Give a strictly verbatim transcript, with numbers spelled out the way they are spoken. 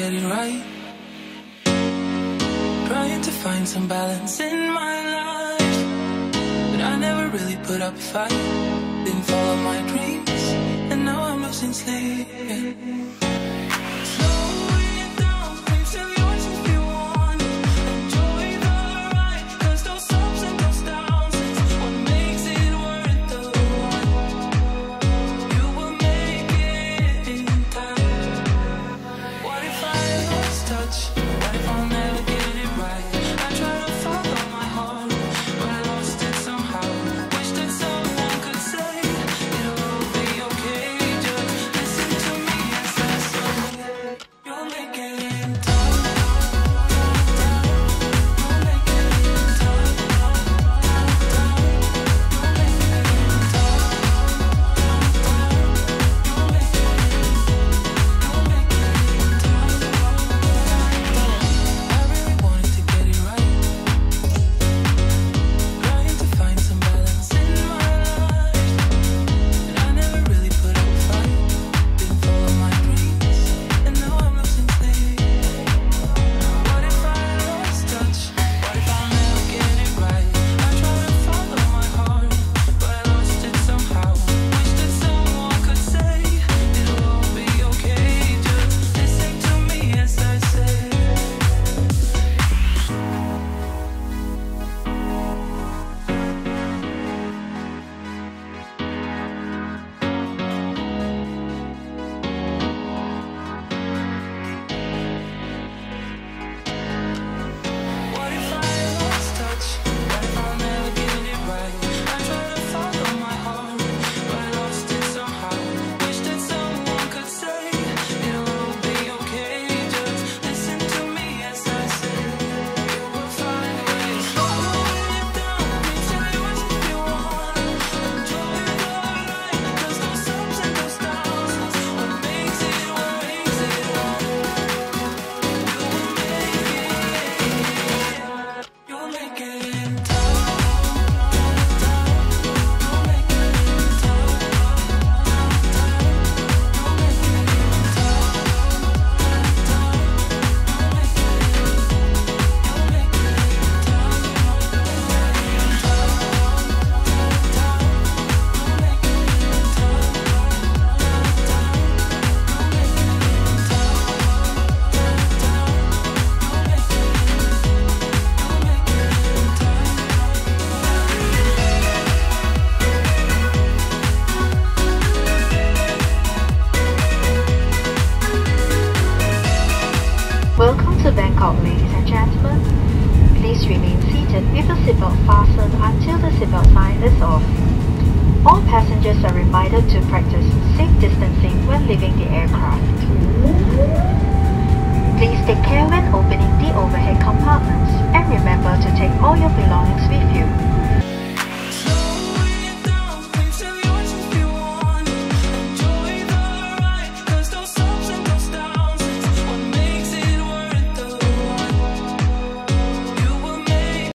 get it right. Trying to find some balance in my life, but I never really put up a fight. Didn't follow my dreams, and now I'm losing sleep. Welcome to Bangkok, ladies and gentlemen. Please remain seated with the seatbelt fastened until the seatbelt sign is off. All passengers are reminded to practice safe distancing when leaving the aircraft.